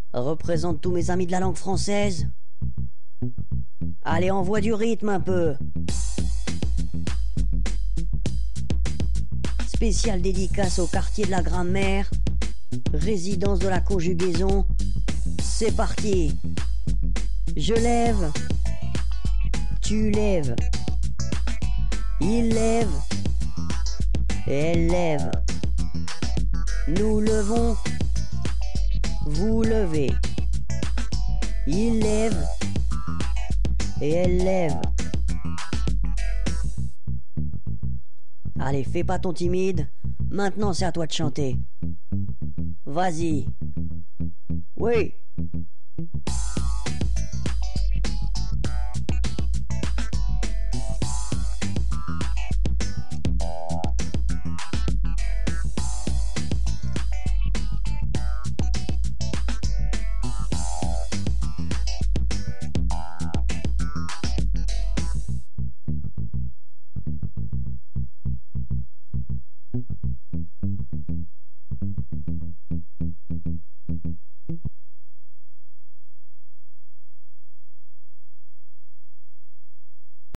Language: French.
représente tous mes amis de la langue française. Allez, envoie du rythme un peu. Spéciale dédicace au quartier de la grammaire, résidence de la conjugaison. C'est parti. Je lève, tu lèves, il lève, elle lève. Nous levons, vous levez, il lève et elle lève. Allez, fais pas ton timide, maintenant c'est à toi de chanter. Vas-y. Oui.